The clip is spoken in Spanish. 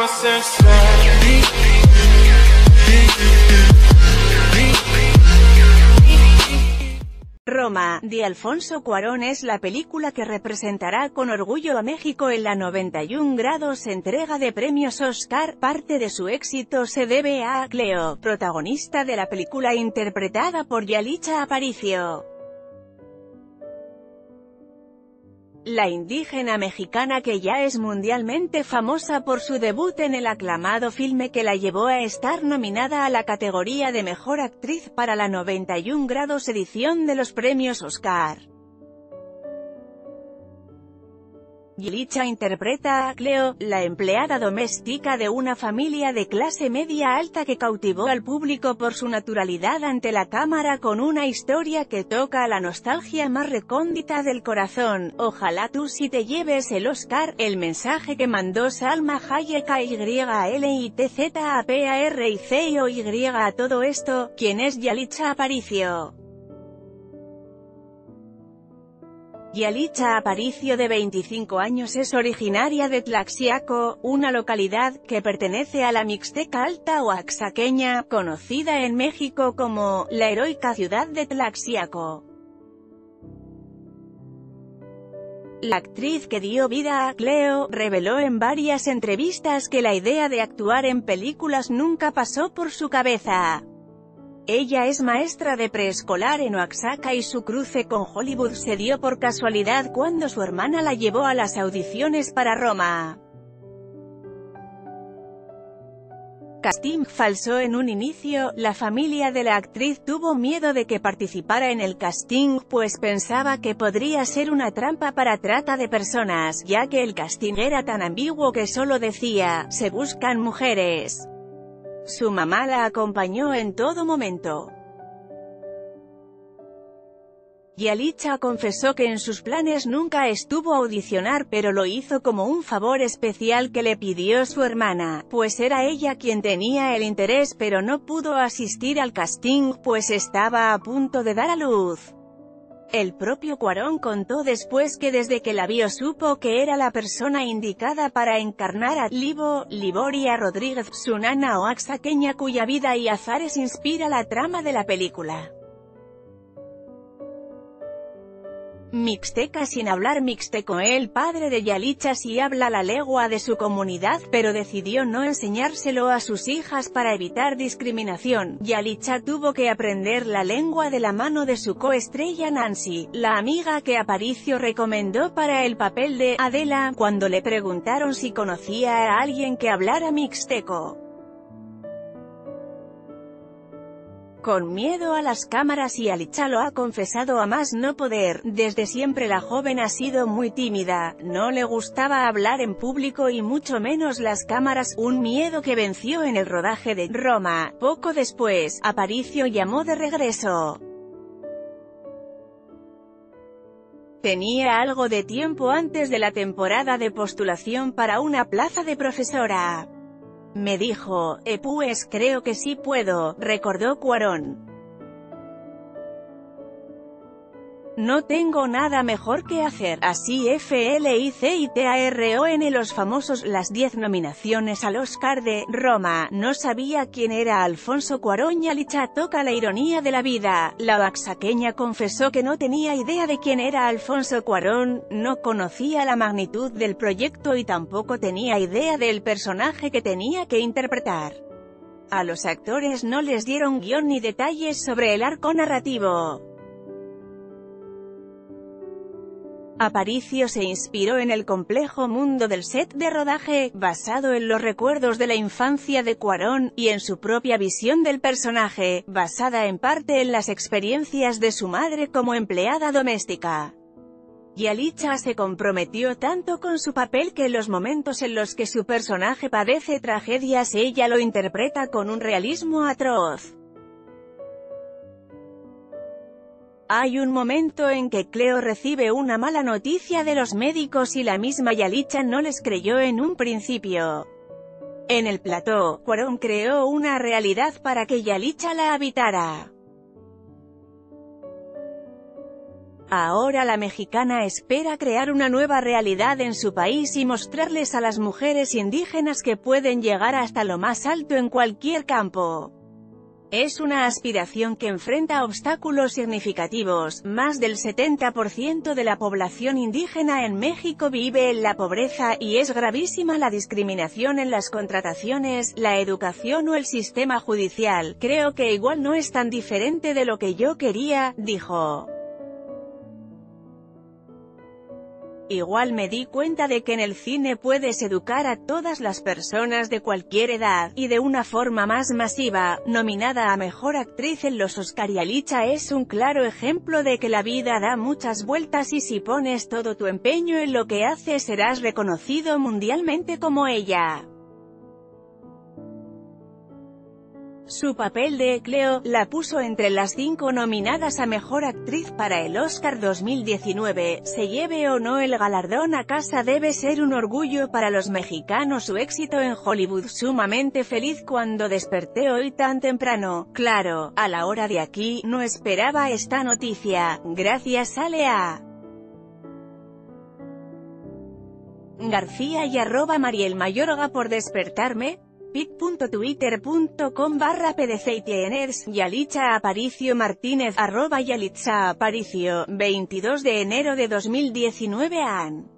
Roma, de Alfonso Cuarón es la película que representará con orgullo a México en la 91 grados entrega de premios Oscar. Parte de su éxito se debe a Cleo, protagonista de la película interpretada por Yalitza Aparicio. La indígena mexicana que ya es mundialmente famosa por su debut en el aclamado filme que la llevó a estar nominada a la categoría de Mejor Actriz para la 91 grados edición de los premios Oscar. Yalitza interpreta a Cleo, la empleada doméstica de una familia de clase media alta que cautivó al público por su naturalidad ante la cámara con una historia que toca a la nostalgia más recóndita del corazón. Ojalá tú sí te lleves el Oscar, el mensaje que mandó Salma Hayek a YLITZAPARICOY a todo esto. ¿Quién es Yalitza Aparicio? Yalitza Aparicio, de 25 años, es originaria de Tlaxiaco, una localidad que pertenece a la Mixteca Alta Oaxaqueña, conocida en México como la heroica ciudad de Tlaxiaco. La actriz que dio vida a Cleo reveló en varias entrevistas que la idea de actuar en películas nunca pasó por su cabeza. Ella es maestra de preescolar en Oaxaca y su cruce con Hollywood se dio por casualidad cuando su hermana la llevó a las audiciones para Roma. Casting falso. En un inicio, la familia de la actriz tuvo miedo de que participara en el casting, pues pensaba que podría ser una trampa para trata de personas, ya que el casting era tan ambiguo que solo decía, se buscan mujeres. Su mamá la acompañó en todo momento. Yalitza confesó que en sus planes nunca estuvo a audicionar, pero lo hizo como un favor especial que le pidió su hermana, pues era ella quien tenía el interés pero no pudo asistir al casting, pues estaba a punto de dar a luz. El propio Cuarón contó después que desde que la vio supo que era la persona indicada para encarnar a Liboria Rodríguez, su nana oaxaqueña cuya vida y azares inspira la trama de la película. Mixteca. Sin hablar mixteco, el padre de Yalitza sí habla la lengua de su comunidad, pero decidió no enseñárselo a sus hijas para evitar discriminación. Yalitza tuvo que aprender la lengua de la mano de su coestrella Nancy, la amiga que Aparicio recomendó para el papel de Adela, cuando le preguntaron si conocía a alguien que hablara mixteco. Con miedo a las cámaras, y Yalitza lo ha confesado a más no poder, desde siempre la joven ha sido muy tímida, no le gustaba hablar en público y mucho menos las cámaras, un miedo que venció en el rodaje de Roma. Poco después, Aparicio llamó de regreso. Tenía algo de tiempo antes de la temporada de postulación para una plaza de profesora. Me dijo, pues creo que sí puedo, recordó Cuarón. No tengo nada mejor que hacer, así FLICITARON. Los famosos, las 10 nominaciones al Oscar de Roma. No sabía quién era Alfonso Cuarón. Yalitza toca la ironía de la vida. La oaxaqueña confesó que no tenía idea de quién era Alfonso Cuarón, no conocía la magnitud del proyecto y tampoco tenía idea del personaje que tenía que interpretar. A los actores no les dieron guión ni detalles sobre el arco narrativo. Aparicio se inspiró en el complejo mundo del set de rodaje, basado en los recuerdos de la infancia de Cuarón, y en su propia visión del personaje, basada en parte en las experiencias de su madre como empleada doméstica. Yalitza se comprometió tanto con su papel que en los momentos en los que su personaje padece tragedias ella lo interpreta con un realismo atroz. Hay un momento en que Cleo recibe una mala noticia de los médicos y la misma Yalitza no les creyó en un principio. En el plató, Cuarón creó una realidad para que Yalitza la habitara. Ahora la mexicana espera crear una nueva realidad en su país y mostrarles a las mujeres indígenas que pueden llegar hasta lo más alto en cualquier campo. Es una aspiración que enfrenta obstáculos significativos. Más del 70% de la población indígena en México vive en la pobreza, y es gravísima la discriminación en las contrataciones, la educación o el sistema judicial. Creo que igual no es tan diferente de lo que yo quería, dijo. Igual me di cuenta de que en el cine puedes educar a todas las personas de cualquier edad, y de una forma más masiva. Nominada a Mejor Actriz en los Oscar, Yalitza es un claro ejemplo de que la vida da muchas vueltas y si pones todo tu empeño en lo que haces serás reconocido mundialmente como ella. Su papel de Cleo la puso entre las 5 nominadas a Mejor Actriz para el Oscar 2019. Se lleve o no el galardón a casa, debe ser un orgullo para los mexicanos su éxito en Hollywood. Sumamente feliz cuando desperté hoy tan temprano. Claro, a la hora de aquí, no esperaba esta noticia. Gracias a Lea García y @Mariel_Mayorga por despertarme. pic.twitter.com/pdcitieners. Yalitza Aparicio Martínez @Yalitza Aparicio, 22 de enero de 2019 an.